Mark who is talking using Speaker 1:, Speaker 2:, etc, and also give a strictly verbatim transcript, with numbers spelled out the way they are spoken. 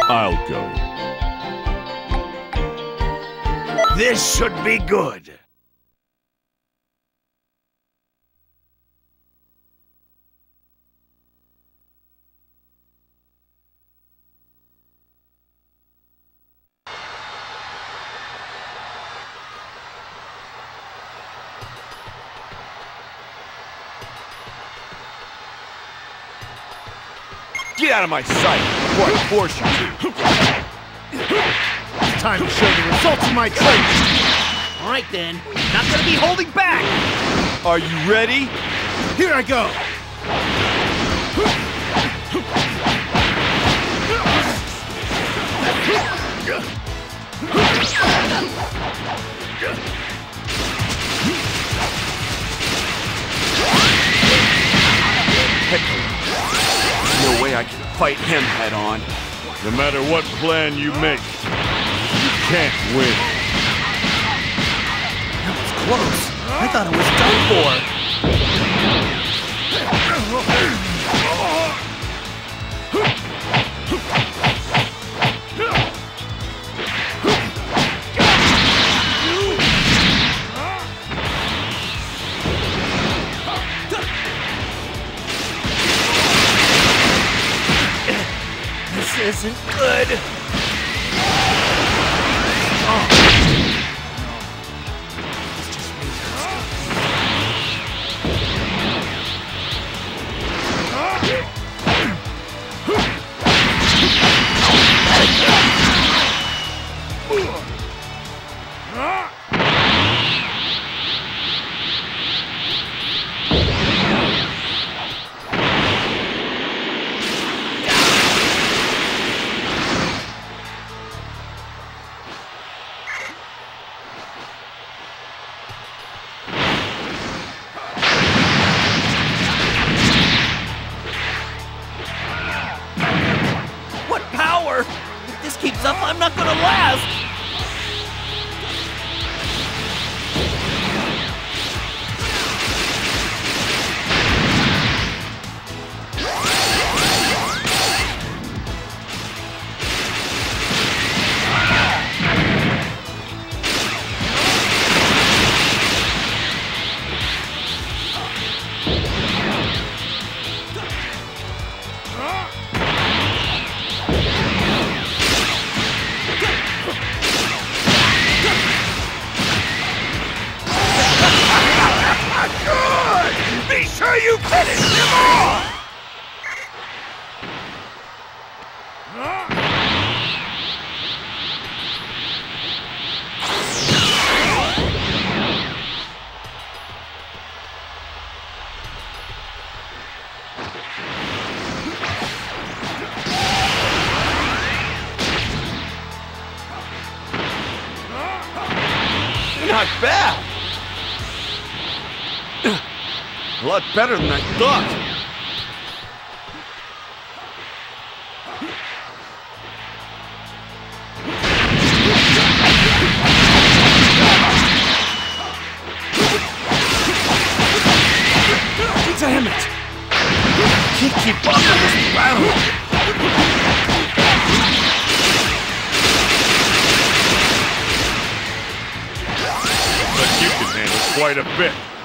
Speaker 1: I'll go.
Speaker 2: This should be good.
Speaker 1: Get out of my sight before I force you to.
Speaker 2: It's time to show the results of my training.
Speaker 3: All right then, not gonna be holding back.
Speaker 1: Are you ready?
Speaker 2: Here I go.
Speaker 1: No way I can fight him head on. No matter what plan you make, you can't win.
Speaker 3: That was close. I thought it was done for.
Speaker 2: This isn't good. Oh. It's just me.
Speaker 3: What power! If this keeps up, I'm not gonna last!
Speaker 2: Be sure you finish them all!
Speaker 1: Not bad. A lot better than I thought. Damn it! I can't keep up in this battle. But you can handle quite a bit.